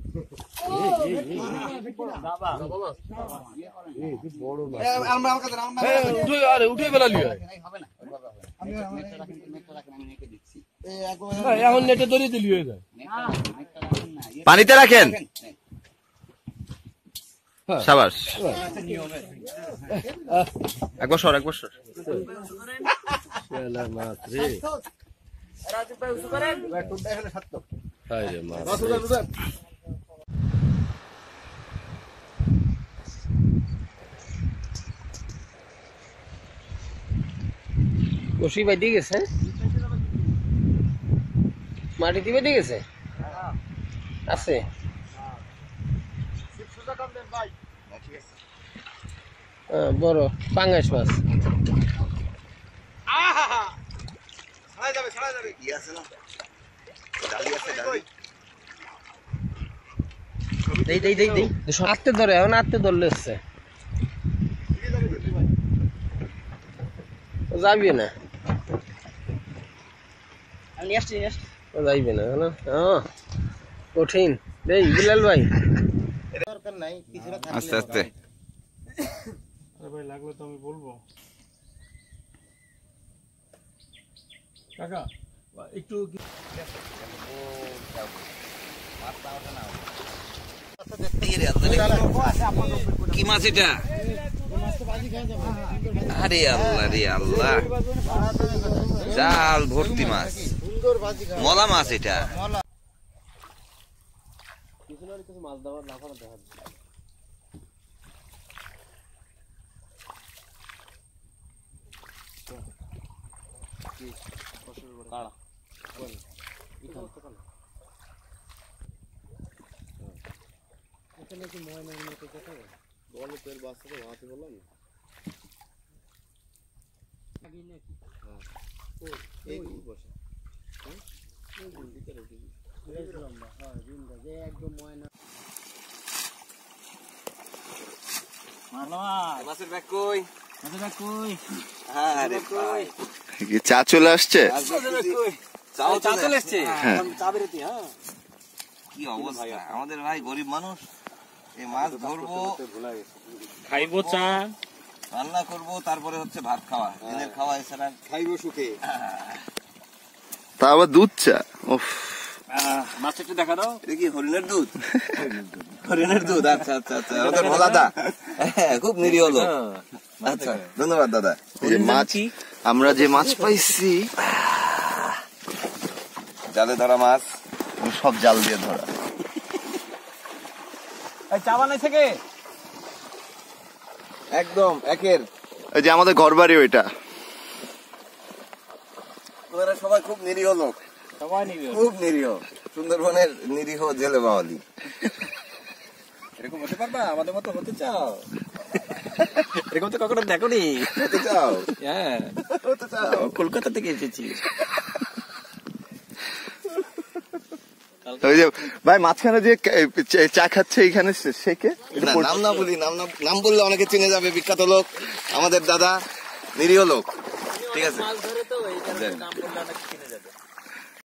উঠে বেলালি এখন নেটে ধরিয়ে দিলি হয়ে যায়। পানিতে রাখেন। সাবাস, এক বছর মাছ রে। বসি বাইতে গেছে, মাটিতে বেঁধে গেছে আছে। বড় পাঙ্গাস মাছ। আটতে ধরে, এখন আটতে ধরলে এসছে, যাবি না, যাইবে না কঠিন। এই বিলাল ভাই আস্তে আস্তে ভাই, লাগলে তো আমি বলবো। কাকা একটু কি মাছ এটা? আরে আল্লাহ রে আল্লাহ, জাল ভর্তি মাছ, মলা মাছ এটা। মাছ দেওয়ার না দেখা ময়নার মতো কথা বলো, তোর বাচ্চাকে ভাতে বললাম একদম ময়না। চা চলে আসছে, কি অবস্থা আমাদের ভাই, গরিব মানুষ। এই মাছ ধরবো, খাইবো, চা রান্না করবো, তারপরে হচ্ছে ভাত খাওয়া, দিনের খাওয়া, এছাড়া খাইবো সুখে। তা আবার দুধ চা। মাছ একটু দেখা দাও। এটা কি হরিণের দুধ? হরিণের দুধ, আচ্ছা আচ্ছা আচ্ছা, ওদের ভোলা দা, খুব নিরীহ লোক। আচ্ছা, ধন্যবাদ দাদা। মাছ, আমরা যে মাছ পাইছি, জালে ধরা মাছ, সব জাল দিয়ে ধরা। চা বানাইছে কে? একদম একের, ওই যে আমাদের ঘর বাড়ি ওইটা। ওরা সবাই খুব নিরীহ লোক, খুব নিরীহ, সুন্দরবনের নিরীহ জেলে বাওয়ালি। এরকম হতে পারবা? আমাদের মতো হতে চাও? এরকম তো কখনো দেখোনি। হতে চাও? হ্যাঁ, হতে চাও? কলকাতা থেকে এসেছি। ওই যে ভাই মাঝখানে যে চা খাচ্ছে এইখানে, সে কে? নাম না বলি, নাম বললে অনেকে চিনে যাবে। বিখ্যাত লোক, আমাদের দাদা, নিরীহ লোক। ঠিক আছে।